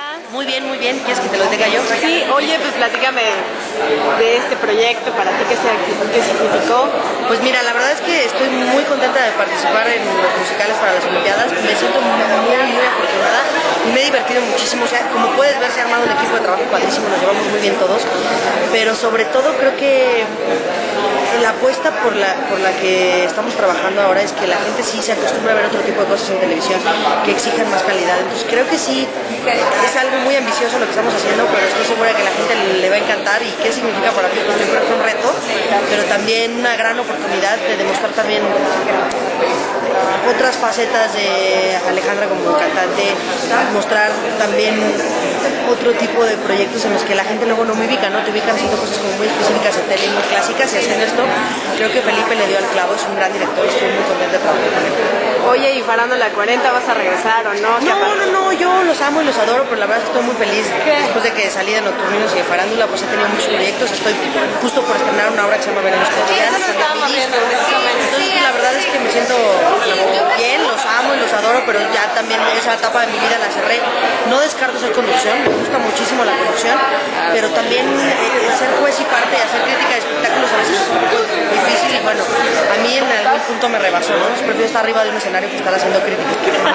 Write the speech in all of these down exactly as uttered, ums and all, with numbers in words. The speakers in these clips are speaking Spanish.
estás? Muy bien, muy bien. ¿Quieres que te lo diga yo? Sí, oye, pues platícame de este proyecto, para ti, ¿qué, qué significó? Pues mira, la verdad es que estoy muy contenta de participar en los musicales para las Olimpiadas. Me siento muy, muy afortunada y me he divertido muchísimo. O sea, como puedes ver, se ha armado un equipo de trabajo padrísimo, nos llevamos muy bien todos. Pero sobre todo creo que la apuesta por la, por la que estamos trabajando ahora es que la gente sí se acostumbra a ver otro tipo de cosas en televisión que exijan más calidad. Entonces creo que sí es algo muy ambicioso lo que estamos haciendo, pero estoy segura que a la gente le, le va a encantar. ¿Y qué significa para ti? Pues siempre es un reto, pero también una gran oportunidad de demostrar también otras facetas de Alejandra como cantante, mostrar también otro tipo de proyectos en los que la gente luego no me ubica, ¿no? Te ubican haciendo cosas como muy específicas de tele, muy clásicas, y haciendo esto, creo que Felipe le dio al clavo, es un gran director, estoy muy contenta de trabajar con él. Oye, ¿y Farándula cuarenta vas a regresar o no? No, no, no, yo los amo y los adoro, pero la verdad es que estoy muy feliz. ¿Qué? Después de que salí de Nocturninos y de Farándula, pues he tenido muchos proyectos, estoy justo por estrenar una obra que se llama Veremos Cotidianas, entonces la verdad es que me siento bien, los amo y los adoro, pero ya también esa etapa de mi vida la cerré. No descarto ser conducción, me gusta muchísimo la conducción, pero también eh, ser juez y parte y hacer crítica de espectáculos a veces es un poco difícil y bueno, a mí en algún punto me rebasó, ¿no? Prefiero estar arriba de un escenario que estar haciendo críticas.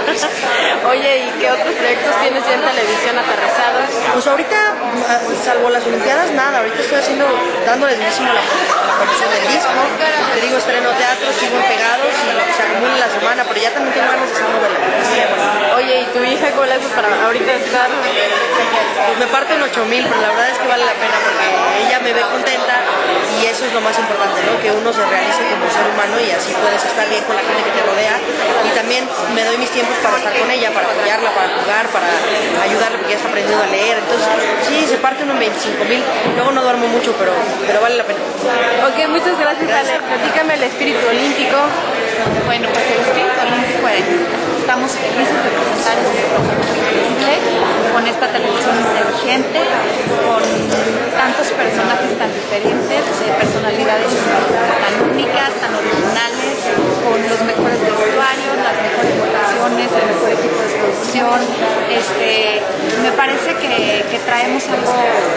Oye, ¿y qué otros proyectos tienes ya en televisión aterrizados? Pues ahorita, salvo las Olimpiadas, nada, ahorita estoy haciendo, dándole durísimo la, la promoción del disco, te digo, estreno teatro, sigo en Pegados y lo que se acumula en la semana, pero ya también tengo ganas de hacer novela. Oye, ¿y tu hija cuál es para ahorita estar? Pues me parte un ocho mil, pero la verdad es que vale la pena porque ella me ve contenta y eso es lo más importante, ¿no? Que uno se realice como ser humano y así puedes estar bien con la gente que te rodea, y también me doy mis tiempos para estar con ella, para apoyarla, para jugar, para ayudarla porque ya está aprendiendo a leer. Entonces sí, se parte unos veinticinco mil, luego no duermo mucho, pero, pero vale la pena. Ok, muchas gracias, Ale. Platícame el espíritu olímpico. Bueno, pues el espíritu olímpico es, estamos felices de presentar este proyecto increíble con esta televisión inteligente, con tantos personajes tan diferentes, de personalidades tan únicas, tan originales, con los mejores vestuarios, las mejores votaciones, el mejor equipo de producción. Este, me parece que, que traemos algo,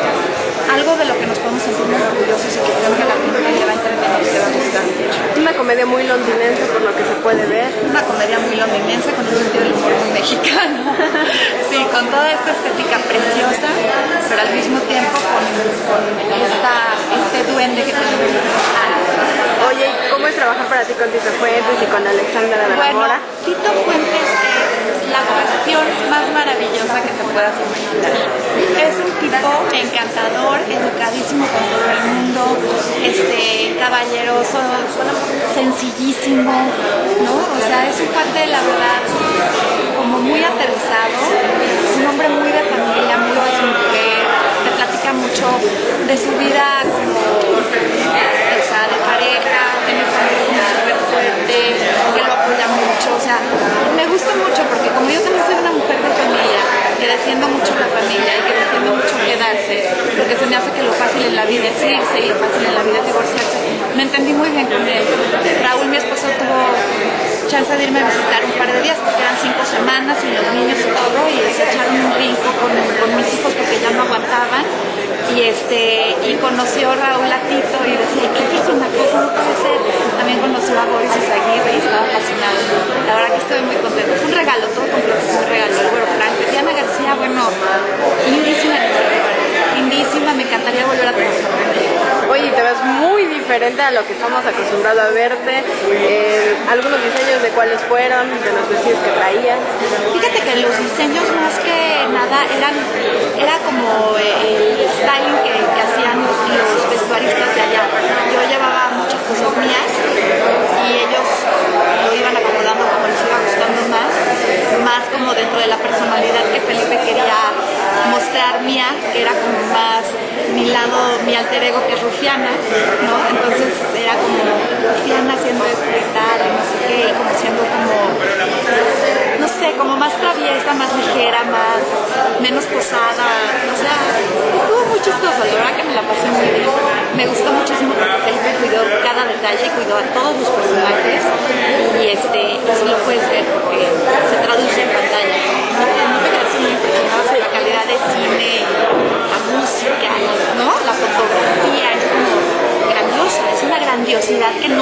algo de lo que nos podemos sentir muy orgullosos y que creo que a la gente le va a entretener y le va a gustar mucho. Una comedia muy londinense por lo que se puede ver. Una comedia muy londinense con un sentido del humor muy mexicano. Sí, con toda esta estética preciosa, pero al mismo tiempo con, con esta, este duende que tenemos. Oye, ¿cómo es trabajar para ti con Tito Fuentes y con Alexandra de la Bueno, Mora? Tito Fuentes es la cuestión más maravillosa que te puedas imaginar. Es un tipo encantador, educadísimo con todo el mundo, este, caballeroso, sencillísimo, ¿no? O sea, es un cuate, la verdad, como muy aterrizado, es un hombre muy de familia, muy de su mujer, te platica mucho de su vida como, o sea, de pareja, tiene familia súper fuerte, que lo apoya mucho, o sea, me gusta mucho porque como yo también soy una mujer de familia, que defiendo mucho la familia y que defiendo mucho quedarse, porque se me hace que lo fácil en la vida es irse y lo fácil en la vida es divorciarse. Me entendí muy bien con él. Raúl, mi esposo, tuvo chance de irme a visitar un par de días porque eran cinco semanas y los niños y todo, y se echaron un brinco con, con mis hijos porque ya no aguantaban, y este y conoció Raúl a Tito y decía, ¿qué persona? Cosa no puede ser. También conoció a Boris Izaguirre y estaba fascinado. La verdad que estoy muy contenta. Fue un regalo, todo completo fue un regalo. El Güero Frank, Diana García, bueno, lindísima, lindísima, me encantaría volver a trabajar con ella. Oye, te ves muy diferente a lo que estamos acostumbrados a verte. Eh, algunos diseños de cuáles fueron, de los vestidos que traías. Fíjate que los diseños más que nada eran, era como el styling que, que hacían los vestuaristas de allá. Yo llevaba muchas cosas mías y ellos lo iban acomodando como les iba gustando más, más como dentro de la personalidad que Felipe quería mostrar mía, que era como más mi lado, mi alter ego, que es Rufiana, ¿no? Entonces era como Rufiana haciendo esto y tal, y no sé qué, y como siendo como, no sé, como más traviesa, más ligera, más, menos posada, o sea, estuvo muy chistoso, la verdad que me la pasé muy bien. Me gustó muchísimo porque Felipe cuidó cada detalle, cuidó a todos los personajes, y este, así lo puedes ver porque se traduce en pantalla. No te, no te quedas muy impresionado por la calidad de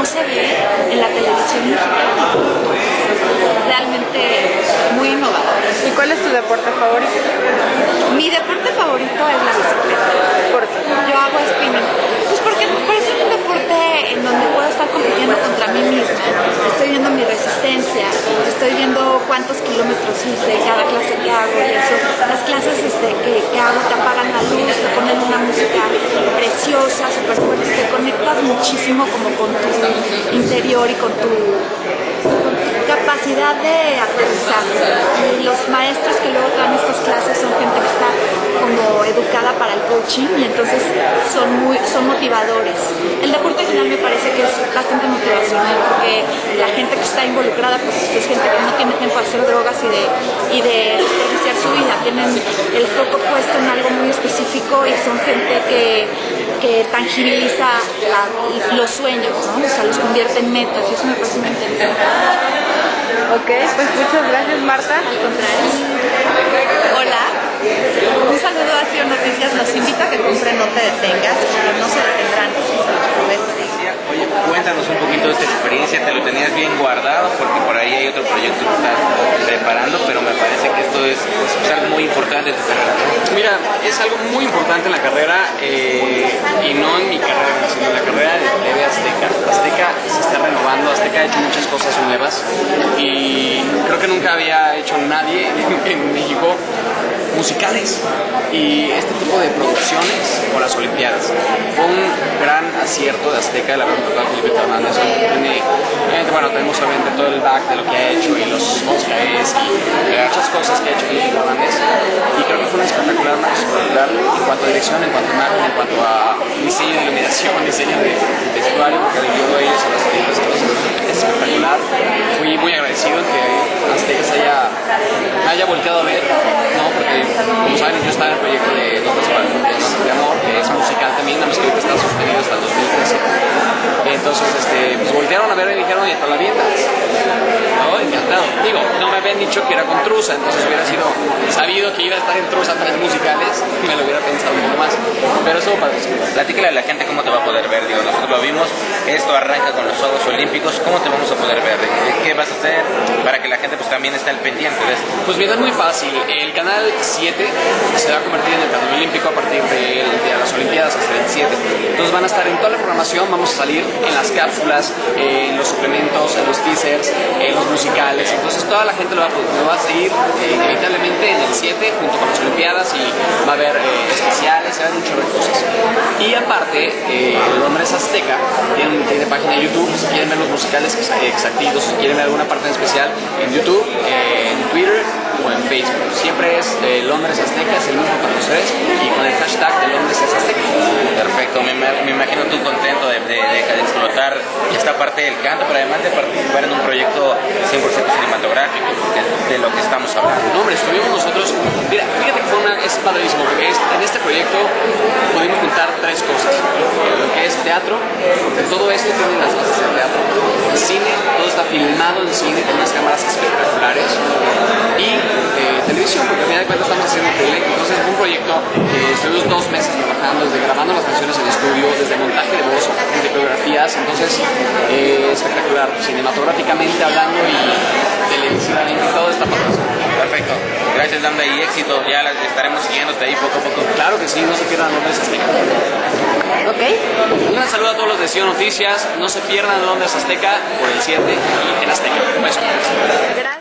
no se ve en la televisión mexicana. Realmente muy innovador. ¿Y cuál es tu deporte favorito? Mi deporte favorito es la bicicleta. ¿Por qué? Yo hago spinning. Pues porque me parece un deporte en donde puedo estar compitiendo contra mí misma. Estoy viendo mi resistencia, estoy viendo cuántos kilómetros hice, cada clase que hago y eso. Las clases este, que, que hago te apagan la luz, te ponen una música preciosa, súper fuerte, te conectas muchísimo como con tu interior y con tu capacidad de aterrizar. Y los maestros que luego dan estas clases son gente que está como educada para el coaching y entonces son muy son motivadores. El deporte en general me parece que es bastante motivacional porque la gente que está involucrada pues es gente que no tiene tiempo de hacer drogas y de, y de desperdiciar su vida. Tienen el foco puesto en algo muy específico y son gente que, que tangibiliza la, los sueños, ¿no? O sea, los convierte en metas y eso me parece muy interesante. Ok, pues muchas gracias, Marta. Al contrario. Hola. Un saludo a Cielo Noticias. Los invito a que compren No Te Detengas, pero no se detendrán, se los prometo. Oye, cuéntanos un poquito de esta experiencia. Te lo tenías bien guardado porque por ahí hay otro proyecto que estás preparando, pero me parece que esto es, es algo muy importante en tu carrera, ¿no? Mira, es algo muy importante en la carrera eh, y no en mi carrera, sino en la carrera de T V Azteca. Azteca se está renovando, Azteca ha hecho muchas cosas nuevas y creo que nunca había hecho nadie en México musicales y este tipo de producciones con las Olimpiadas. Fue un gran acierto de Azteca, el haber contratado a Felipe Fernández. Tiene, bueno, tenemos obviamente todo el back de lo que ha hecho y los Oscars y muchas cosas que ha hecho Felipe Fernández y creo que fue una espectacular, una espectacular en cuanto a dirección, en cuanto a imagen, en cuanto a diseño de iluminación, diseño de vestuario, porque le ayudó a ellos a las películas, entonces es espectacular. Fui muy agradecido que Azteca se haya, me haya volteado a ver, ¿no? Porque como saben, yo estaba en el proyecto de Notas de Amor, que es musical también, nada más que ahorita está sostenido hasta el dos mil trece. Entonces, este, pues voltearon a ver y dijeron, oye, ¿te la vientas? No, encantado. Digo, no me habían dicho que era con Trusa, entonces hubiera sido sabido que iba a estar en Trusa tres musicales, me lo hubiera pensado un poco más. Pero estuvo padre. Platícale a la gente cómo te va a poder ver. Digo, nosotros lo vimos, esto arranca con los Juegos Olímpicos. ¿Cómo te vamos a poder ver? ¿Qué vas a hacer para que la gente pues también esté al pendiente de esto? Pues mira, es muy fácil. El canal siete se va a convertir en el canal olímpico a partir de, de las Olimpiadas hasta el siete. Entonces van a estar en toda la programación, vamos a salir en las cápsulas, eh, en los suplementos, en los teasers, en los musicales. Entonces toda la gente lo va, lo va a seguir eh, inevitablemente en el siete junto con las Olimpiadas y va a haber eh, especiales, se va a ver un chorro de cosas. Y aparte, eh, Londres Azteca tiene, tiene página de YouTube, si quieren ver los musicales exactitos, si quieren ver alguna parte en especial en YouTube, eh, en Twitter o en Facebook. Siempre es eh, Londres Azteca, es el mismo para los tres y con el hashtag de Londres es Azteca. Perfecto, me, me imagino tú contento de, de, de, de explotar esta parte del canto, pero además de participar en un proyecto cien por ciento cinematográfico, de, de lo que estamos hablando. No, hombre, estuvimos nosotros, mira, fíjate que fue una, es padrísimo, porque es, en este proyecto pudimos juntar tres cosas, lo que es teatro, porque todo esto tiene las bases del teatro, el cine, todo está filmado en cine, con unas cámaras espectaculares, y eh, televisión, porque al final de cuentas estamos haciendo tele, entonces fue un proyecto que estuvimos dos meses trabajando, desde grabando las canciones en estudio, desde montaje de voz, desde coreografías, entonces eh, espectacular, cinematográficamente hablando y televisivamente, todo está pasando. Perfecto, gracias Lambda y éxito, ya la, estaremos siguiéndote ahí poco a poco. Claro que sí, no se pierdan Londres Azteca. Ok. Un gran saludo a todos los de Cielo Noticias, no se pierdan Londres Azteca por el siete y en Azteca. Un beso. Gracias.